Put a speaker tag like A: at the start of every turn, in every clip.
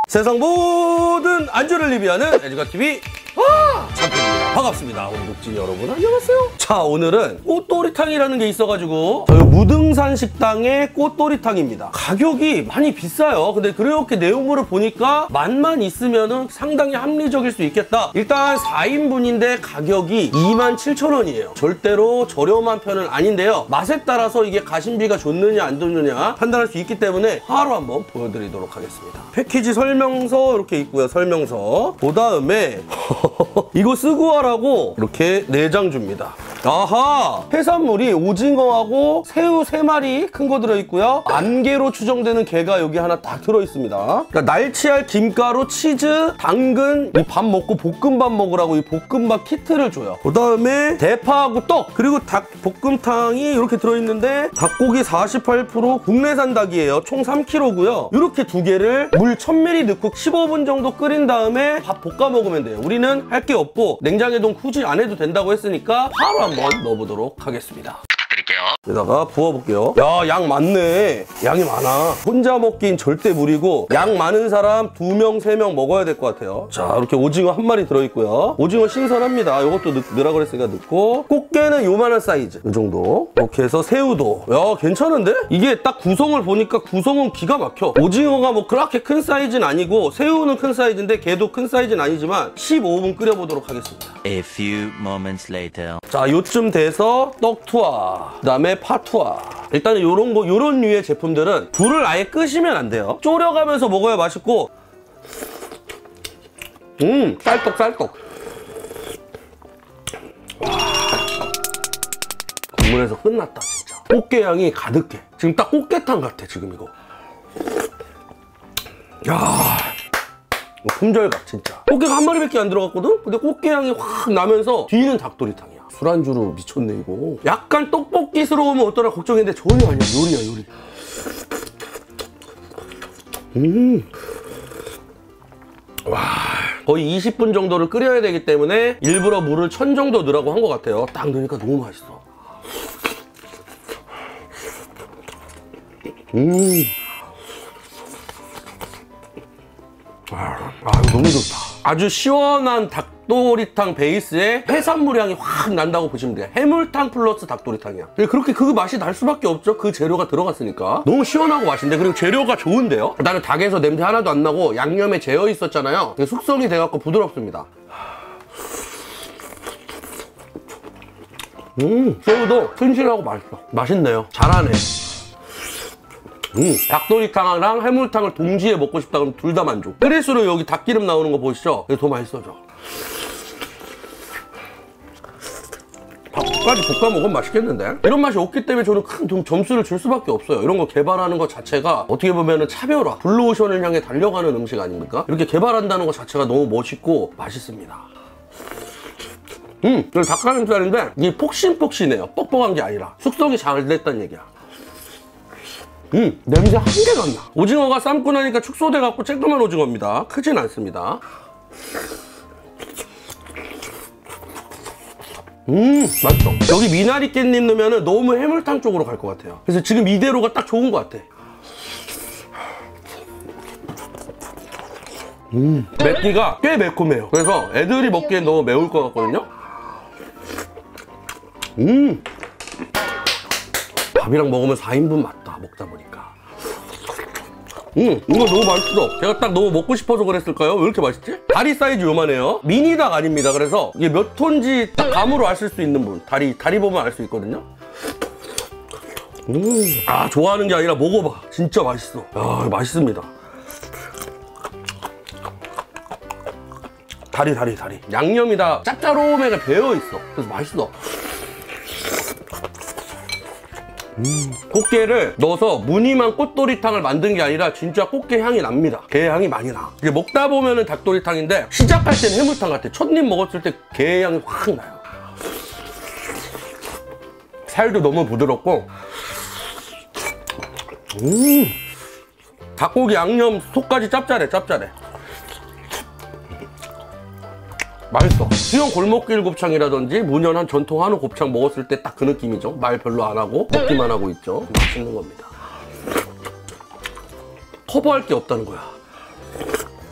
A: 세상 모든 안주를 리뷰하는 애주가TV 참편입니다. 반갑습니다. 우리 녹진 여러분 안녕하세요. 자, 오늘은 꽃도리탕이라는 게 있어가지고 저희 무등산 식당의 꽃도리탕입니다. 가격이 많이 비싸요. 근데 그렇게 내용물을 보니까 맛만 있으면 상당히 합리적일 수 있겠다. 일단 4인분인데 가격이 27,000원이에요. 절대로 저렴한 편은 아닌데요. 맛에 따라서 이게 가심비가 좋느냐 안 좋느냐 판단할 수 있기 때문에 바로 한번 보여드리도록 하겠습니다. 패키지 설명서 이렇게 있고요. 설명서. 그 다음에 이거 쓰고 하라고 이렇게 4장 줍니다. 아하! 해산물이 오징어하고 새우 3마리 큰 거 들어있고요. 안개로 추정되는 게가 여기 하나 딱 들어있습니다. 그러니까 날치알, 김가루, 치즈, 당근, 이 밥 먹고 볶음밥 먹으라고 이 볶음밥 키트를 줘요. 그 다음에 대파하고 떡, 그리고 닭 볶음탕이 이렇게 들어있는데 닭고기 48% 국내산 닭이에요. 총 3kg고요. 이렇게 2개를 물 1000ml 넣고 15분 정도 끓인 다음에 밥 볶아 먹으면 돼요. 우리는 할 게 없고 냉장해동 굳이 안 해도 된다고 했으니까 바로 한번 넣어보도록 하겠습니다. 여기다가 부어볼게요. 야, 양 많네. 양이 많아. 혼자 먹긴 절대 무리고 양 많은 사람 2명, 3명 먹어야 될 것 같아요. 자, 이렇게 오징어 1마리 들어있고요. 오징어 신선합니다. 이것도 넣으라 그랬으니까 넣고, 꽃게는 요만한 사이즈 이 정도. 이렇게 해서 새우도 야, 괜찮은데? 이게 딱 구성을 보니까 구성은 기가 막혀. 오징어가 뭐 그렇게 큰 사이즈는 아니고 새우는 큰 사이즈인데 걔도 큰 사이즈는 아니지만 15분 끓여보도록 하겠습니다.
B: A few moments later.
A: 자, 요쯤 돼서 떡투하, 그 다음에 파투하. 일단은 요런 류의 제품들은 불을 아예 끄시면 안 돼요. 졸여가면서 먹어야 맛있고. 쌀떡. 와, 국물에서 끝났다 진짜. 꽃게 향이 가득해. 지금 딱 꽃게탕 같아 지금 이거. 야, 품절각 진짜. 꽃게가 1마리밖에 안 들어갔거든? 근데 꽃게 향이 확 나면서 뒤는 닭도리탕이야. 술안주로 미쳤네 이거. 약간 떡볶이스러우면 어떠나 걱정했는데 전혀 아니야. 요리야 요리. 와, 거의 20분 정도를 끓여야 되기 때문에 일부러 물을 1000 정도 넣으라고 한 것 같아요. 딱 넣으니까 너무 맛있어. 이거 너무 좋다. 아주 시원한 닭도리탕 베이스에 해산물 향이 확 난다고 보시면 돼요. 해물탕 플러스 닭도리탕이야. 그렇게 그 맛이 날 수밖에 없죠. 그 재료가 들어갔으니까. 너무 시원하고 맛있는데, 그리고 재료가 좋은데요. 나는 닭에서 냄새 하나도 안 나고 양념에 재어 있었잖아요. 숙성이 돼갖고 부드럽습니다. 새우도 튼실하고 맛있어. 맛있네요. 잘하네. 닭도리탕이랑 해물탕을 동시에 먹고 싶다 그러면 둘 다 만족. 끓일수록 여기 닭기름 나오는 거 보이시죠? 이게 더 맛있어져. 밥까지 볶아 먹으면 맛있겠는데? 이런 맛이 없기 때문에 저는 큰 점수를 줄 수밖에 없어요. 이런 거 개발하는 것 자체가 어떻게 보면 차별화, 블루오션을 향해 달려가는 음식 아닙니까? 이렇게 개발한다는 것 자체가 너무 멋있고 맛있습니다. 이거 닭가슴살인데 이게 폭신폭신해요. 뻑뻑한 게 아니라. 숙성이 잘 됐다는 얘기야. 냄새 한 개도 안 나. 오징어가 삶고 나니까 축소돼갖고 쬐끄만 오징어입니다. 크진 않습니다. 맛있어. 여기 미나리 깻잎 넣으면 너무 해물탕 쪽으로 갈 것 같아요. 그래서 지금 이대로가 딱 좋은 것 같아. 맵기가 꽤 매콤해요. 그래서 애들이 먹기엔 너무 매울 것 같거든요. 밥이랑 먹으면 4인분 맞다. 먹다 보니까. 이거 너무 맛있어. 제가 딱 너무 먹고 싶어서 그랬을까요? 왜 이렇게 맛있지? 다리 사이즈 요만해요. 미니닭 아닙니다. 그래서 이게 몇 톤지 딱 감으로 아실 수 있는 분. 다리 보면 알 수 있거든요. 좋아하는 게 아니라 먹어봐. 진짜 맛있어. 맛있습니다. 다리. 양념이 다 짭짤오메가 배어있어. 그래서 맛있어. 꽃게를 넣어서 무늬만 꽃도리탕을 만든 게 아니라 진짜 꽃게 향이 납니다. 게 향이 많이 나. 이게 먹다 보면은 닭도리탕인데 시작할 때는 해물탕 같아. 첫입 먹었을 때 게 향이 확 나요. 살도 너무 부드럽고. 닭고기 양념 속까지 짭짤해. 맛있어. 수영 골목길 곱창이라든지 문연한 전통 한우 곱창 먹었을 때 딱 그 느낌이죠. 말 별로 안 하고 먹기만 하고 있죠. 맛있는 겁니다. 커버할 게 없다는 거야.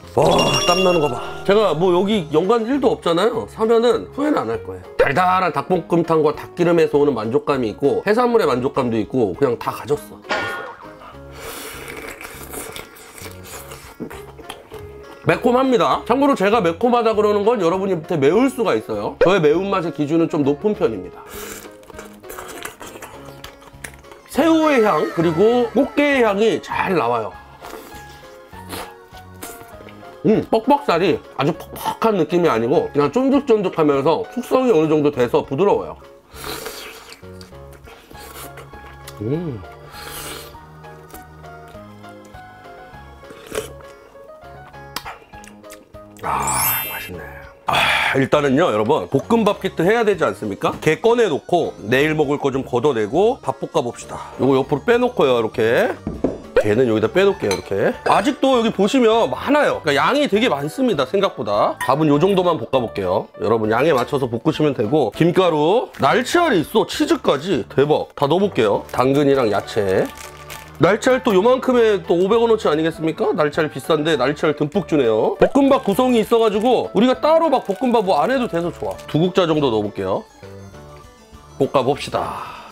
A: 와, 땀나는 거 봐. 제가 뭐 여기 연관 1도 없잖아요. 사면은 후회는 안 할 거예요. 달달한 닭볶음탕과 닭기름에서 오는 만족감이 있고 해산물의 만족감도 있고 그냥 다 가졌어. 매콤합니다. 참고로 제가 매콤하다 그러는 건 여러분한테 매울 수가 있어요. 저의 매운맛의 기준은 좀 높은 편입니다. 새우의 향 그리고 꽃게의 향이 잘 나와요. 뻑뻑살이 아주 퍽퍽한 느낌이 아니고 그냥 쫀득쫀득하면서 숙성이 어느 정도 돼서 부드러워요. 아, 맛있네. 일단은요 여러분 볶음밥 키트 해야 되지 않습니까? 게 꺼내놓고 내일 먹을 거 좀 걷어내고 밥 볶아 봅시다. 이거 옆으로 빼놓고요 이렇게 게는 여기다 빼놓을게요 이렇게. 아직도 여기 보시면 많아요. 그러니까 양이 되게 많습니다 생각보다. 밥은 요 정도만 볶아볼게요. 여러분 양에 맞춰서 볶으시면 되고 김가루, 날치알이 있어, 치즈까지 대박. 다 넣어볼게요. 당근이랑 야채. 날치알 또 요만큼에 또 500원어치 아니겠습니까? 날치알 비싼데 날치알 듬뿍 주네요. 볶음밥 구성이 있어가지고 우리가 따로 막 볶음밥 뭐 안 해도 돼서 좋아. 2국자 정도 넣어볼게요. 볶아봅시다.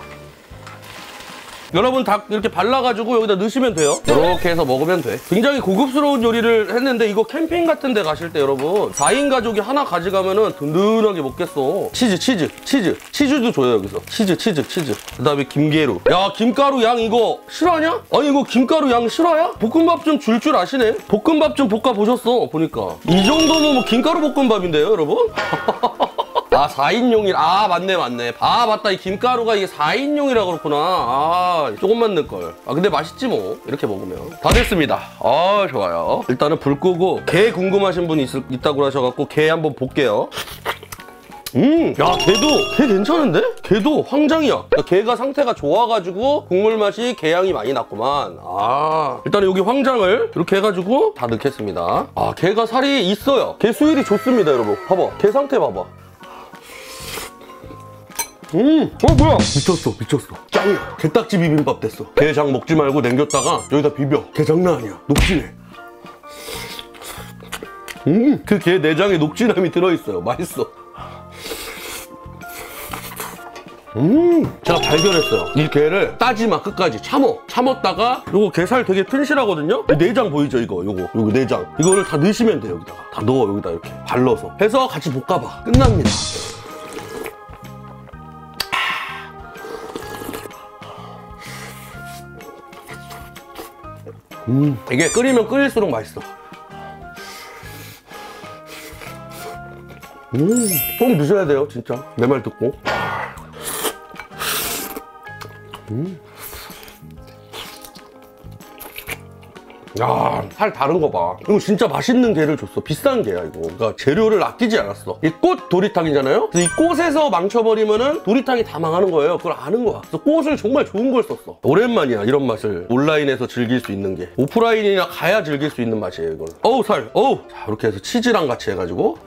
A: 여러분 닭 이렇게 발라가지고 여기다 넣으시면 돼요. 이렇게 해서 먹으면 돼. 굉장히 고급스러운 요리를 했는데 이거 캠핑 같은 데 가실 때 여러분 4인 가족이 하나 가져가면은 든든하게 먹겠어. 치즈도 줘요 여기서. 치즈. 그 다음에 김게루. 야, 김가루 양 이거 실화냐? 아니 이거 김가루 양 실화야? 볶음밥 좀 줄 아시네? 볶음밥 좀 볶아보셨어 보니까. 이 정도면 뭐 김가루 볶음밥인데요 여러분? 아, 4인용이, 아, 맞네. 아, 맞다. 이 김가루가 이게 4인용이라 그렇구나. 아, 조금만 넣을걸. 아, 근데 맛있지 뭐. 이렇게 먹으면. 다 됐습니다. 아, 좋아요. 일단은 불 끄고, 게 궁금하신 분이 있다고 하셔갖고, 게 한번 볼게요. 야, 게 괜찮은데? 게도 황장이야. 게가 상태가 좋아가지고 국물 맛이 게향이 많이 났구만. 아, 일단 여기 황장을 이렇게 해가지고 다 넣겠습니다. 아, 게가 살이 있어요. 게 수율이 좋습니다, 여러분. 봐봐. 게 상태 봐봐. 뭐야? 미쳤어. 짱이야. 게딱지 비빔밥 됐어. 게장 먹지 말고 남겼다가 여기다 비벼. 게 장난 아니야. 녹진해. 그 게 내장에 녹진함이 들어있어요. 맛있어. 제가 발견했어요. 이 게를 따지 마, 끝까지 참았다가 요거 게살 되게 튼실하거든요. 이 내장 보이죠? 요거 내장. 이거를 다 넣으시면 돼요. 여기다가 다 넣어. 여기다 이렇게 발라서 해서 같이 볶아봐. 끝납니다. 이게 끓이면 끓일수록 맛있어. 꼭 드셔야 돼요, 진짜. 내 말 듣고. 야, 살 다른 거 봐. 이거 진짜 맛있는 게를 줬어. 비싼 게야 이거. 그러니까 재료를 아끼지 않았어. 이 꽃 도리탕이잖아요. 그래서 이 꽃에서 망쳐버리면은 도리탕이 다 망하는 거예요. 그걸 아는 거야. 그래서 꽃을 정말 좋은 걸 썼어. 오랜만이야 이런 맛을 온라인에서 즐길 수 있는 게. 오프라인이나 가야 즐길 수 있는 맛이에요 이거는. 어우 살. 어우. 자, 이렇게 해서 치즈랑 같이 해가지고.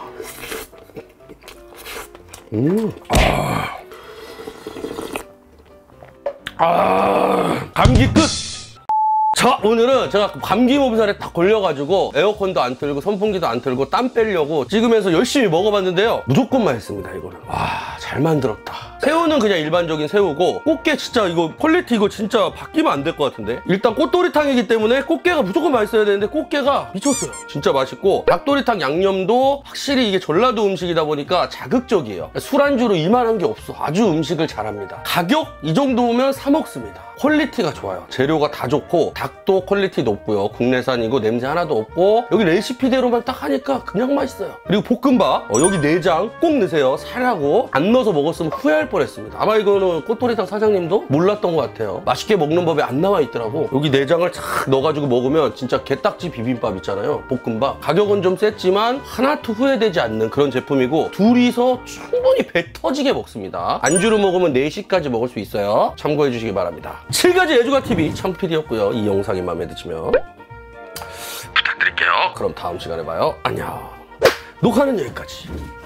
A: 감기 끝. 자, 오늘은 제가 감기 몸살에 딱 걸려가지고 에어컨도 안 틀고 선풍기도 안 틀고 땀 빼려고 찍으면서 열심히 먹어봤는데요. 무조건 맛있습니다 이거는. 와, 잘 만들었다. 새우는 그냥 일반적인 새우고 꽃게 진짜 이거 퀄리티 이거 진짜 바뀌면 안 될 것 같은데. 일단 꽃도리탕이기 때문에 꽃게가 무조건 맛있어야 되는데 꽃게가 미쳤어요. 진짜 맛있고 닭도리탕 양념도 확실히 이게 전라도 음식이다 보니까 자극적이에요. 술안주로 이만한 게 없어. 아주 음식을 잘합니다. 가격 이 정도면 사 먹습니다. 퀄리티가 좋아요. 재료가 다 좋고 닭도 퀄리티 높고요. 국내산이고 냄새 하나도 없고 여기 레시피대로만 딱 하니까 그냥 맛있어요. 그리고 볶음밥 여기 내장 꼭 넣으세요. 살하고 안 넣어서 먹었으면 후회할 뻔했습니다. 아마 이거는 꽃도리탕 사장님도 몰랐던 것 같아요. 맛있게 먹는 법에 안 나와 있더라고. 여기 내장을 착 넣어가지고 먹으면 진짜 게딱지 비빔밥 있잖아요. 볶음밥 가격은 좀 셌지만 하나도 후회되지 않는 그런 제품이고 둘이서 충분히 배 터지게 먹습니다. 안주로 먹으면 4시까지 먹을 수 있어요. 참고해 주시기 바랍니다. 7가지 애주가TV 창PD였고요. 이 영상이 마음에 드시면 부탁드릴게요. 그럼 다음 시간에 봐요. 안녕. 녹화는 여기까지.